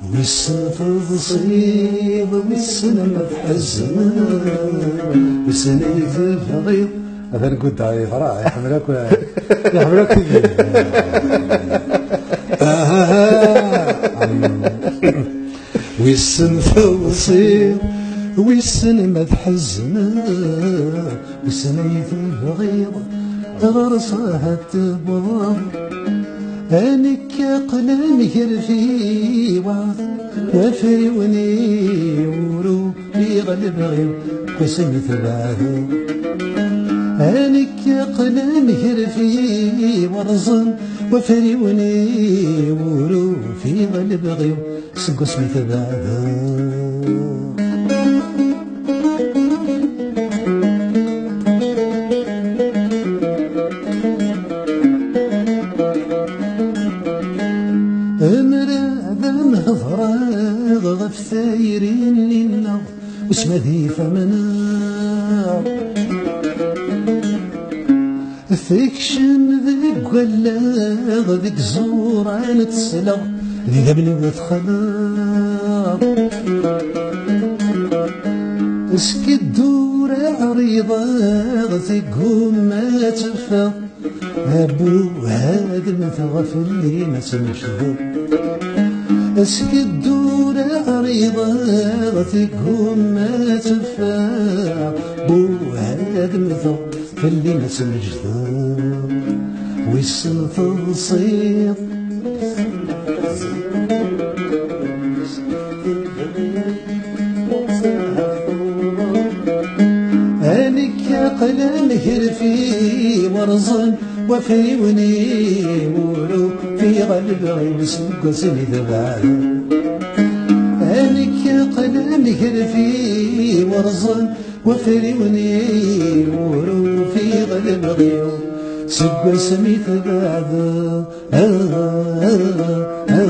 ويسن تضصيب ويسن ما تحزن ويسن يتفغيض هذا نقول داعي فرع يحملك ويسن تضصيب ويسن ما تحزن ويسن يتفغيض غرصها تبض أنك قلم يرفي وفي ونيورو في غلب غير قسم ثباته أنك قلم يرفي ورزن وفي ونيورو في غلب غير قسم ثباته هضراغ غف ثايرين لنا واسم ذي فمنا ثكشن ذيك ولاغ ذيك زوران تسلغ ذي ذبني وتخلق اسكي الدور عريضة ذيك ما تفا أبو هذا مثغف اللي ما سمشهو اسكي الدور عريضة ذيكهم ما تفا بو هذا مثغف اللي ما سمجدو ويسن تضصير أنك قلم هرفي ورزن وفي ونيمولو في غلب غيمس قسم ذبال أنك قلم هرفي ورزن وفي ونيمولو في غلب غيمس قسم ذبال